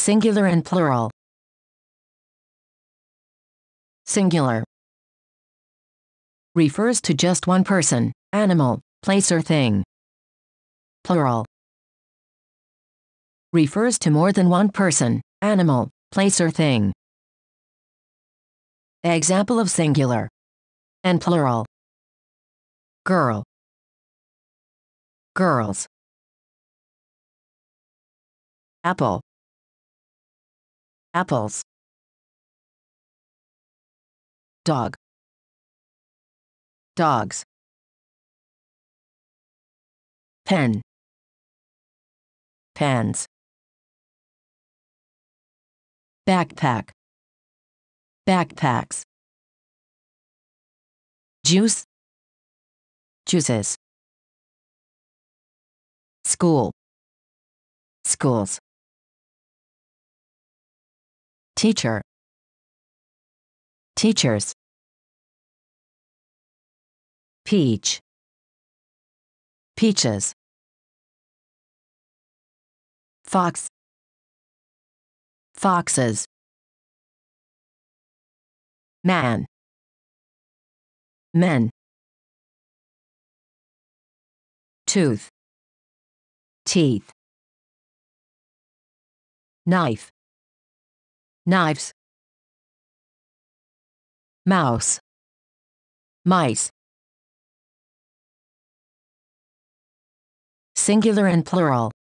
Singular and plural. Singular refers to just one person, animal, place or thing. Plural refers to more than one person, animal, place or thing. Example of singular and plural. Girl, girls. Apple, apples. Dog, dogs. Pen, pens. Backpack, backpacks. Juice, juices. School, schools. Teacher, teachers. Peach, peaches. Fox, foxes. Man, men. Tooth, teeth. Knife, knives. Mouse, mice. Singular and plural.